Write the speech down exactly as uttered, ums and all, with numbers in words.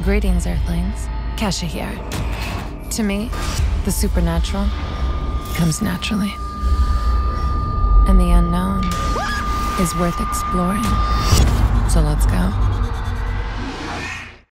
Greetings, Earthlings. Kesha here. To me, the supernatural comes naturally. And the unknown is worth exploring. So let's go.